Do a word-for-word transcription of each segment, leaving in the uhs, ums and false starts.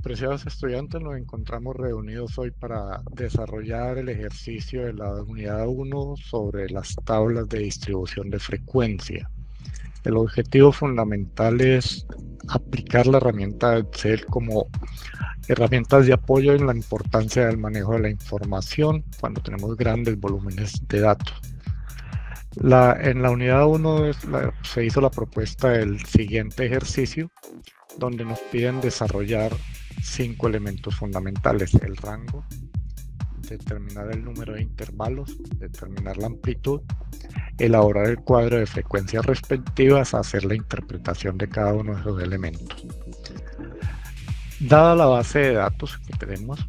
Apreciados estudiantes, nos encontramos reunidos hoy para desarrollar el ejercicio de la unidad uno sobre las tablas de distribución de frecuencia. El objetivo fundamental es aplicar la herramienta Excel como herramientas de apoyo en la importancia del manejo de la información cuando tenemos grandes volúmenes de datos. La, en la unidad uno es la, se hizo la propuesta del siguiente ejercicio, donde nos piden desarrollar cinco elementos fundamentales: el rango, determinar el número de intervalos, determinar la amplitud, elaborar el cuadro de frecuencias respectivas, hacer la interpretación de cada uno de esos elementos. Dada la base de datos que tenemos,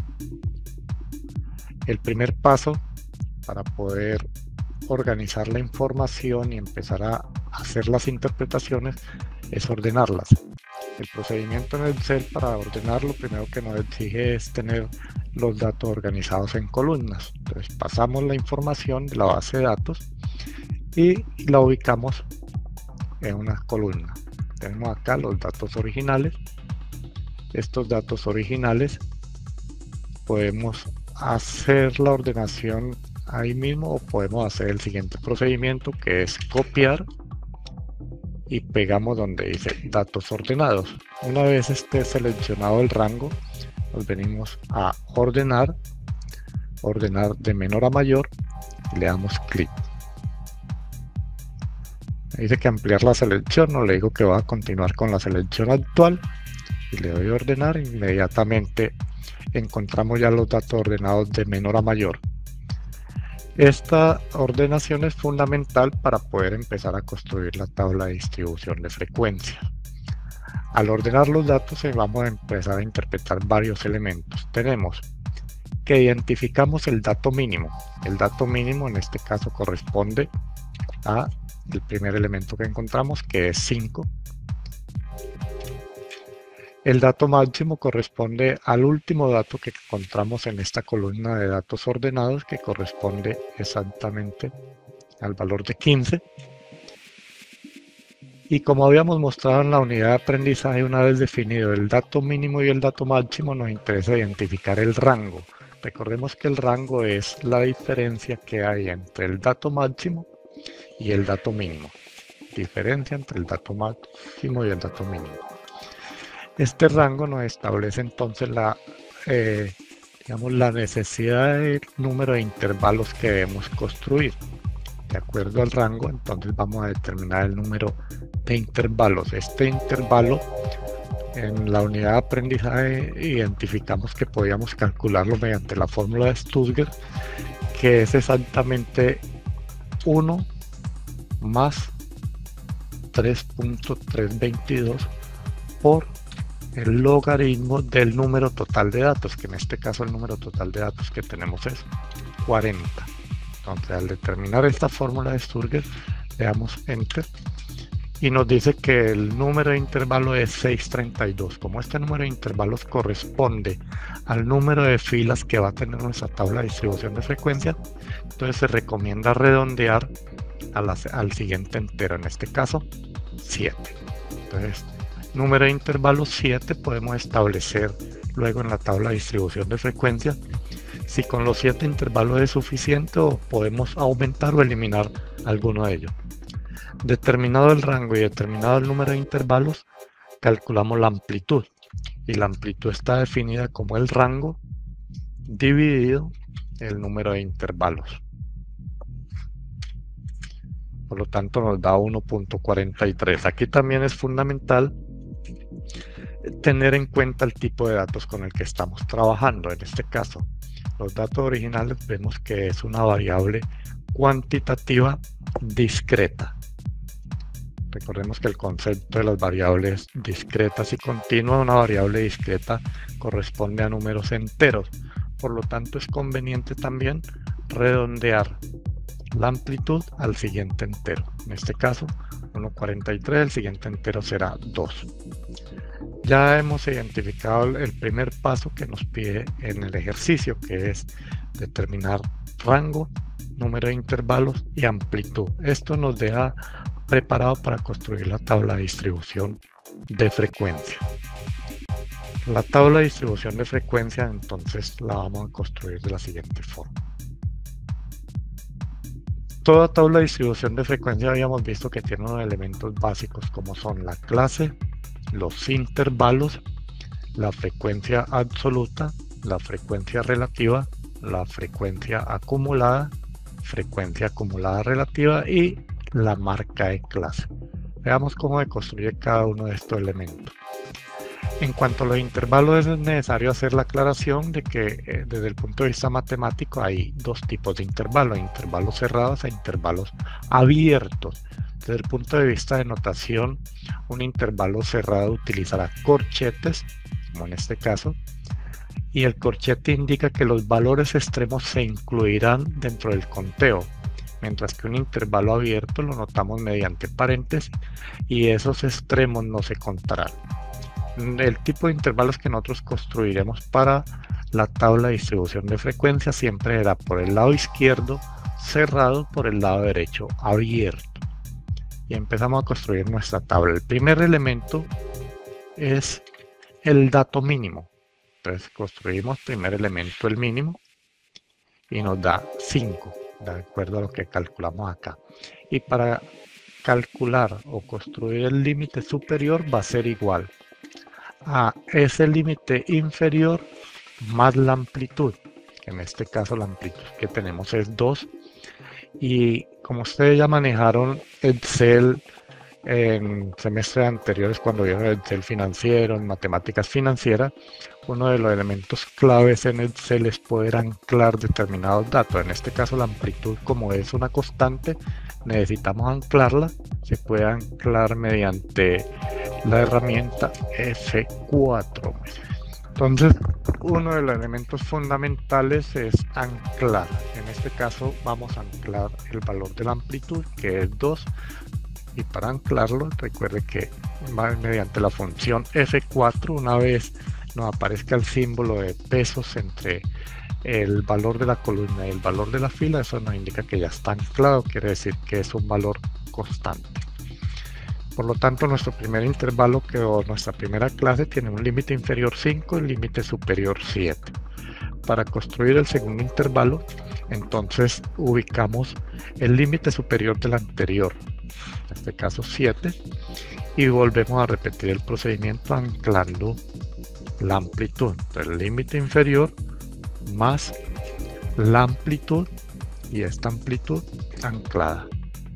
el primer paso para poder organizar la información y empezar a hacer las interpretaciones es ordenarlas. El procedimiento en Excel para ordenar, lo primero que nos exige es tener los datos organizados en columnas. Entonces pasamos la información de la base de datos y la ubicamos en una columna. Tenemos acá los datos originales. Estos datos originales podemos hacer la ordenación ahí mismo o podemos hacer el siguiente procedimiento, que es copiar y pegamos donde dice datos ordenados. Una vez esté seleccionado el rango, nos venimos a ordenar, ordenar de menor a mayor y le damos clic. Dice que ampliar la selección, no le digo que va a continuar con la selección actual y le doy a ordenar. Inmediatamente encontramos ya los datos ordenados de menor a mayor. Esta ordenación es fundamental para poder empezar a construir la tabla de distribución de frecuencia. Al ordenar los datos vamos a empezar a interpretar varios elementos. Tenemos que identificamos el dato mínimo. El dato mínimo en este caso corresponde a el primer elemento que encontramos, que es cinco. El dato máximo corresponde al último dato que encontramos en esta columna de datos ordenados, que corresponde exactamente al valor de quince. Y como habíamos mostrado en la unidad de aprendizaje, una vez definido el dato mínimo y el dato máximo, nos interesa identificar el rango. Recordemos que el rango es la diferencia que hay entre el dato máximo y el dato mínimo. Diferencia entre el dato máximo y el dato mínimo. Este rango nos establece entonces la, eh, digamos, la necesidad del número de intervalos que debemos construir. De acuerdo al rango, entonces vamos a determinar el número de intervalos. Este intervalo, en la unidad de aprendizaje, identificamos que podíamos calcularlo mediante la fórmula de Stuttgart, que es exactamente uno más tres punto trescientos veintidós por el logaritmo del número total de datos, que en este caso el número total de datos que tenemos es cuarenta. Entonces, al determinar esta fórmula de Stuttgart, le damos Enter y nos dice que el número de intervalo es seiscientos treinta y dos. Como este número de intervalos corresponde al número de filas que va a tener nuestra tabla de distribución de frecuencia, entonces se recomienda redondear a la, al siguiente entero, en este caso siete. Entonces, número de intervalos siete podemos establecer luego en la tabla de distribución de frecuencia si con los siete intervalos es suficiente o podemos aumentar o eliminar alguno de ellos. Determinado el rango y determinado el número de intervalos, calculamos la amplitud, y la amplitud está definida como el rango dividido el número de intervalos. Por lo tanto nos da uno punto cuarenta y tres. Aquí también es fundamental tener en cuenta el tipo de datos con el que estamos trabajando. En este caso, los datos originales vemos que es una variable cuantitativa discreta. Recordemos que el concepto de las variables discretas y continuas, una variable discreta corresponde a números enteros. Por lo tanto, es conveniente también redondear la amplitud al siguiente entero. En este caso, uno punto cuarenta y tres, el siguiente entero será dos. Ya hemos identificado el primer paso que nos pide en el ejercicio, que es determinar rango, número de intervalos y amplitud. Esto nos deja preparado para construir la tabla de distribución de frecuencia. La tabla de distribución de frecuencia entonces la vamos a construir de la siguiente forma. Toda tabla de distribución de frecuencia habíamos visto que tiene unos elementos básicos como son la clase, los intervalos, la frecuencia absoluta, la frecuencia relativa, la frecuencia acumulada, frecuencia acumulada relativa y la marca de clase. Veamos cómo se construye cada uno de estos elementos. En cuanto a los intervalos, es necesario hacer la aclaración de que eh, desde el punto de vista matemático hay dos tipos de intervalos, intervalos cerrados e intervalos abiertos. Desde el punto de vista de notación, un intervalo cerrado utilizará corchetes, como en este caso, y el corchete indica que los valores extremos se incluirán dentro del conteo, mientras que un intervalo abierto lo notamos mediante paréntesis y esos extremos no se contarán. El tipo de intervalos que nosotros construiremos para la tabla de distribución de frecuencia siempre será por el lado izquierdo cerrado, por el lado derecho abierto. Y empezamos a construir nuestra tabla. El primer elemento es el dato mínimo. Entonces construimos primer elemento el mínimo y nos da cinco, de acuerdo a lo que calculamos acá. Y para calcular o construir el límite superior va a ser igual a ese límite inferior más la amplitud, que en este caso la amplitud que tenemos es dos, y como ustedes ya manejaron Excel en semestres anteriores cuando vieron Excel financiero, en matemáticas financieras, uno de los elementos claves en Excel es poder anclar determinados datos. En este caso la amplitud, como es una constante, necesitamos anclarla. Se puede anclar mediante la herramienta F cuatro. Entonces, uno de los elementos fundamentales es anclar. En este caso vamos a anclar el valor de la amplitud, que es dos. Y para anclarlo, recuerde que va mediante la función F cuatro, una vez nos aparezca el símbolo de pesos entre el valor de la columna y el valor de la fila, eso nos indica que ya está anclado, quiere decir que es un valor constante. Por lo tanto, nuestro primer intervalo, que o nuestra primera clase, tiene un límite inferior cinco y límite superior siete. Para construir el segundo intervalo, entonces ubicamos el límite superior del anterior, en este caso siete, y volvemos a repetir el procedimiento anclando la amplitud. El límite inferior más la amplitud y esta amplitud anclada.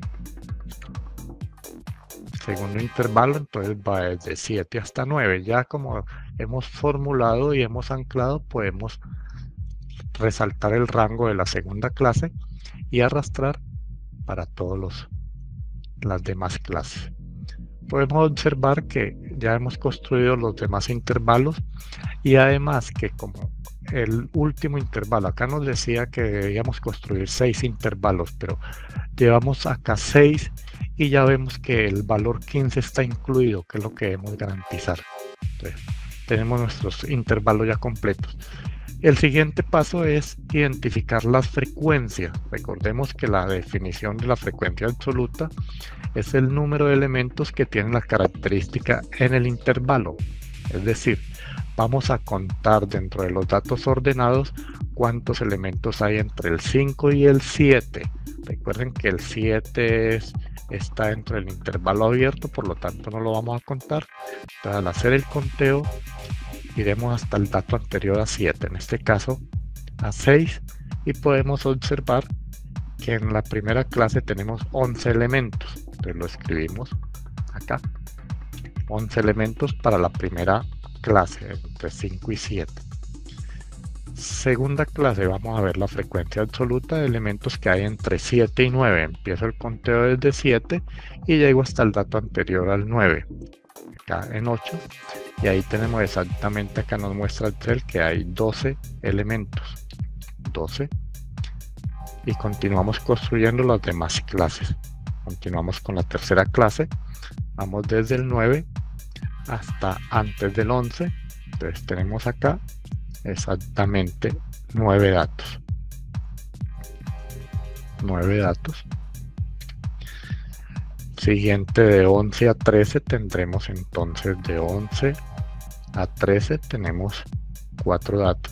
Segundo intervalo entonces va desde siete hasta nueve. Ya como hemos formulado y hemos anclado, podemos resaltar el rango de la segunda clase y arrastrar para todas las demás clases. Podemos observar que ya hemos construido los demás intervalos y además que como el último intervalo, acá nos decía que debíamos construir seis intervalos, pero llevamos acá seis y ya vemos que el valor quince está incluido, que es lo que debemos garantizar. Entonces, tenemos nuestros intervalos ya completos. El siguiente paso es identificar las frecuencias. Recordemos que la definición de la frecuencia absoluta es el número de elementos que tienen la característica en el intervalo. Es decir, vamos a contar dentro de los datos ordenados cuántos elementos hay entre el cinco y el siete. Recuerden que el siete es, está dentro del intervalo abierto, por lo tanto no lo vamos a contar. Entonces, al hacer el conteo, iremos hasta el dato anterior a siete, en este caso a seis, y podemos observar que en la primera clase tenemos once elementos. Entonces lo escribimos acá, once elementos para la primera clase, entre cinco y siete. Segunda clase, vamos a ver la frecuencia absoluta de elementos que hay entre siete y nueve. Empiezo el conteo desde siete y llego hasta el dato anterior al nueve, acá en ocho, y ahí tenemos exactamente, acá nos muestra Excel que hay doce elementos, doce, y continuamos construyendo las demás clases. Continuamos con la tercera clase, vamos desde el nueve hasta antes del once, entonces tenemos acá exactamente nueve datos, nueve datos. Siguiente, de once a trece tendremos entonces de once A trece tenemos cuatro datos.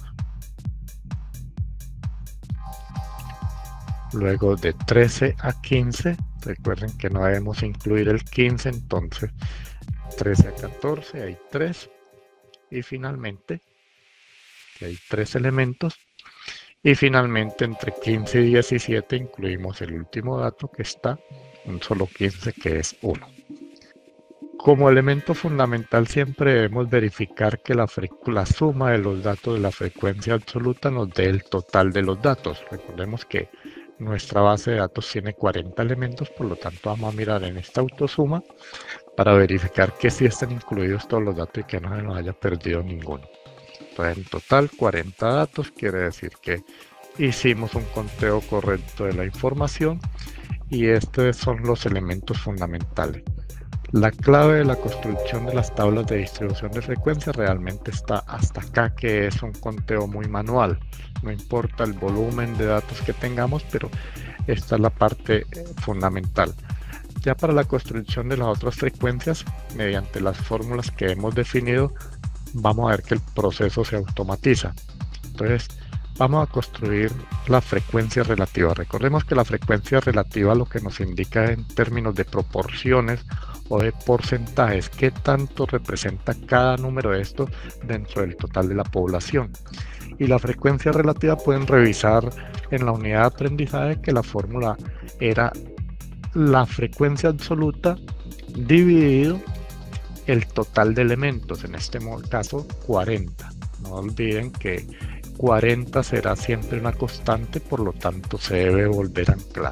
Luego de trece a quince, recuerden que no debemos incluir el quince, entonces trece a catorce hay tres. Y finalmente, que hay tres elementos. Y finalmente entre quince y diecisiete incluimos el último dato que está, un solo quince, que es uno. Como elemento fundamental siempre debemos verificar que la, la suma de los datos de la frecuencia absoluta nos dé el total de los datos. Recordemos que nuestra base de datos tiene cuarenta elementos, por lo tanto vamos a mirar en esta autosuma para verificar que sí estén incluidos todos los datos y que no se nos haya perdido ninguno. Entonces en total cuarenta datos, quiere decir que hicimos un conteo correcto de la información y estos son los elementos fundamentales. La clave de la construcción de las tablas de distribución de frecuencia realmente está hasta acá, que es un conteo muy manual. No importa el volumen de datos que tengamos, pero esta es la parte fundamental. Ya para la construcción de las otras frecuencias, mediante las fórmulas que hemos definido, vamos a ver que el proceso se automatiza. Entonces, vamos a construir la frecuencia relativa. Recordemos que la frecuencia relativa lo que nos indica en términos de proporciones o de porcentajes, qué tanto representa cada número de estos dentro del total de la población. Y la frecuencia relativa pueden revisar en la unidad de aprendizaje que la fórmula era la frecuencia absoluta dividido el total de elementos, en este caso cuarenta. No olviden que cuarenta será siempre una constante, por lo tanto se debe volver a anclar.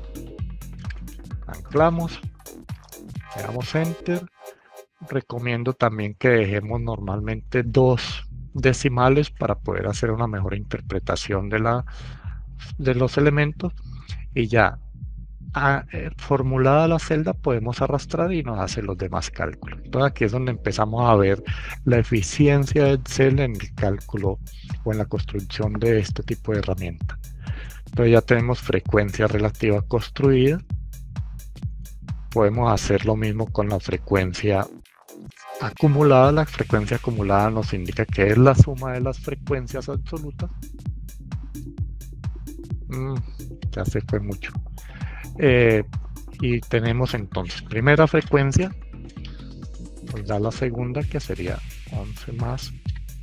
Anclamos, le damos enter. Recomiendo también que dejemos normalmente dos decimales para poder hacer una mejor interpretación de, la, de los elementos, y ya a, eh, formulada la celda podemos arrastrar y nos hace los demás cálculos. Entonces aquí es donde empezamos a ver la eficiencia de Excel en el cálculo o en la construcción de este tipo de herramienta. Entonces ya tenemos frecuencia relativa construida. Podemos hacer lo mismo con la frecuencia acumulada. La frecuencia acumulada nos indica que es la suma de las frecuencias absolutas. Mm, ya se fue mucho. Eh, y tenemos entonces primera frecuencia, nos da la segunda, que sería once más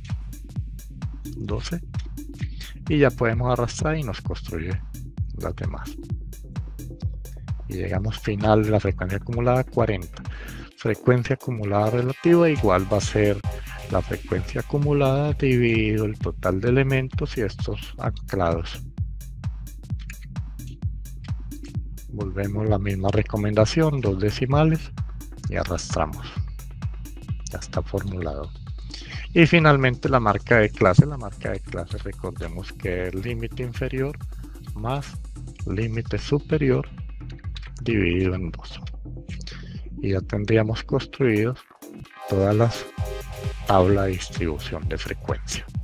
doce, y ya podemos arrastrar y nos construye las demás. Y llegamos final de la frecuencia acumulada cuarenta. Frecuencia acumulada relativa igual va a ser la frecuencia acumulada dividido el total de elementos y estos anclados. Volvemos la misma recomendación, dos decimales, y arrastramos. Ya está formulado. Y finalmente la marca de clase. La marca de clase, recordemos que es límite inferior más límite superior dividido en dos. Y ya tendríamos construidos todas las tablas de distribución de frecuencia.